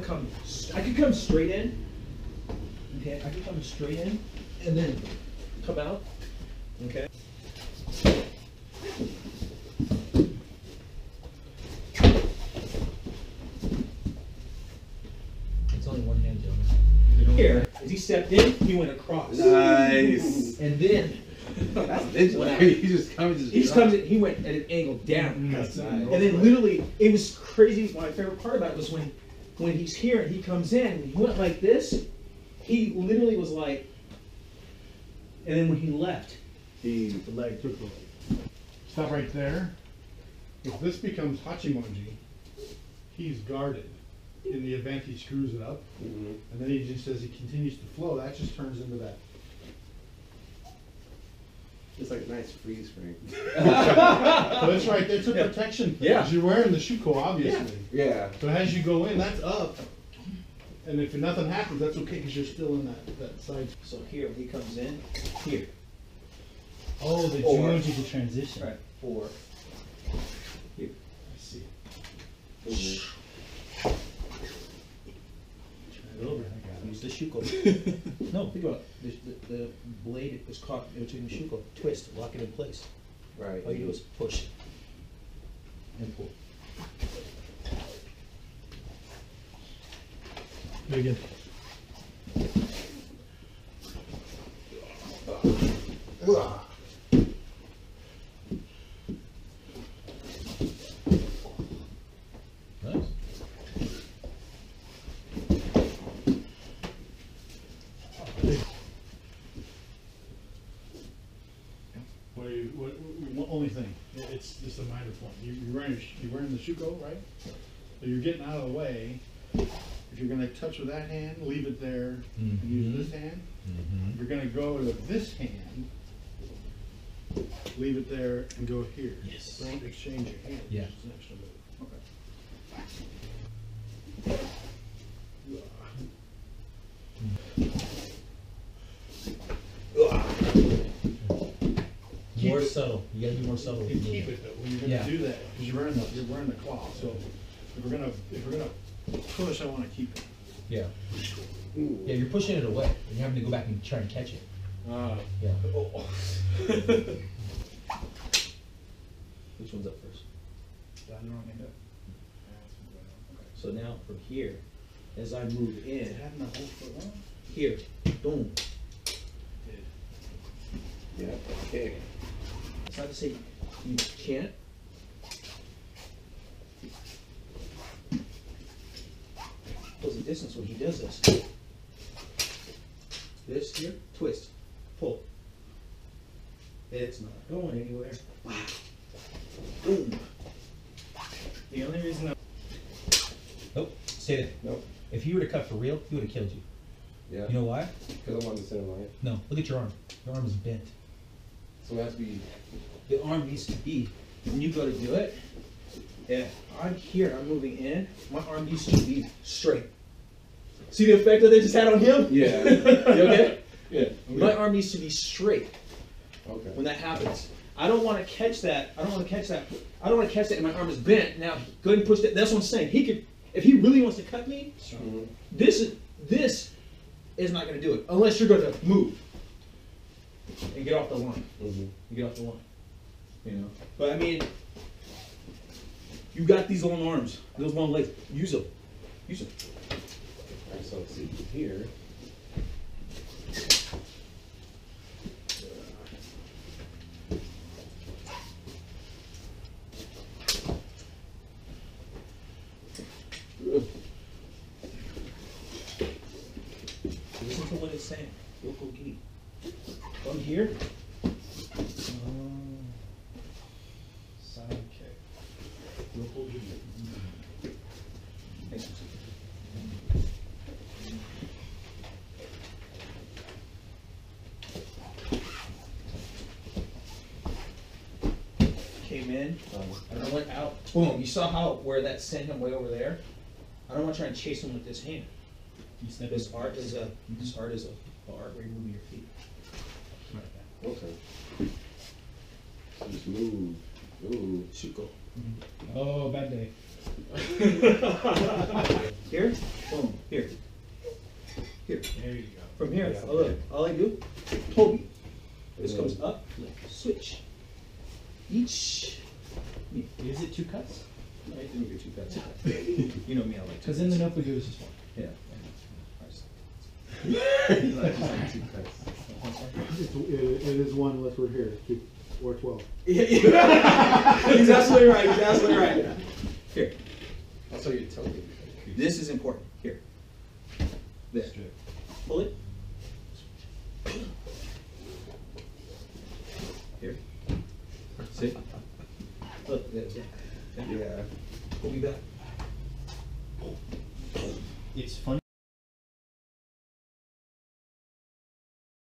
I could come straight in. Okay, I could come straight in and then come out. Okay. It's only one hand, gentlemen. Here, as he stepped in, he went across. Nice. And then that's ninja. He went at an angle down. Nice. And then literally, it was crazy. My favorite part about it was when he's here and he comes in and he went like this. He literally was like, and then when he left, the leg took the leg. Stop right there. If this becomes Hachimonji, he's guarded in the event he screws it up. And then he just, as he continues to flow, that just turns into that. It's like a nice freeze frame. So that's right, it's a protection thing. Yeah. You're wearing the shuko, obviously. Yeah. So as you go in, that's up. And if nothing happens, that's okay because you're still in that side. So here, he comes in, here. Oh, the Jumonji to transition. Right. Or here. I see. Try it over. I got it. Use the shuko. No, think about it. The blade is caught between the shuko. Twist, lock it in place. Right. All you do is push and pull. Do it again. Nice. Only thing, it's just a minor point. You're wearing the shuko, right? So you're getting out of the way. If you're going to touch with that hand, leave it there and use this hand. If you're going to go to this hand, leave it there and go here. Yes. Don't exchange your hand. Yeah. It's an extra move. More subtle. You gotta be more subtle. You keep it though when you're going to do that because you're wearing the cloth. So if we're gonna push, I want to keep it. Yeah. Yeah, you're pushing it away, and you're having to go back and try and catch it. Yeah. Which one's up first? So now from here, as I move in, here, boom. Yeah. Okay. It's not to say you can't. Goes a distance when he does this. This here, twist, pull. It's not going anywhere. Boom. The only reason Nope, stay there. Nope. If you were to cut for real, he would have killed you. Yeah. You know why? Because I'm on the center line. No, look at your arm. Your arm is bent. So it has to be. The arm needs to be, when you go to do it, if I'm here, I'm moving in, my arm needs to be straight. See the effect that they just had on him? Yeah. You okay? Yeah. My arm needs to be straight Okay. when that happens. I don't want to catch that. I don't want to catch that and my arm is bent. Now, go ahead and push that. That's what I'm saying. He could, if he really wants to cut me, this is not going to do it. Unless you're going to move and get off the line. You get off the line. You know? But I mean, you got these long arms, those long legs. Use them. Use them. Alright, so let's see here. Listen to what it's saying. Yoko gi. From here. side kick. Yoko gi. Thanks. Came in, and I went out. Boom! You saw how where that sent him way over there. I don't want to try and chase him with this hand. This art is a art where you move your feet. Okay. Just move. Ooh. Shuko. Oh, bad day. Here, boom, here. Here. There you go. From here, Yeah. oh look, all I do, Toby. This goes up, flick, switch. Each. Is it 2 cuts? I didn't get 2 cuts. You know me, I like 2 Because in the notebook it was just 1. Yeah. He's like, just like 2 cuts. It is 1 unless we're here, 2 or 12. Yeah, yeah. He's absolutely right. He's absolutely right. Here. Also, you're telling me. This is important. Here. There. Pull it. Here. See? Look, there. Yeah. Pull me back.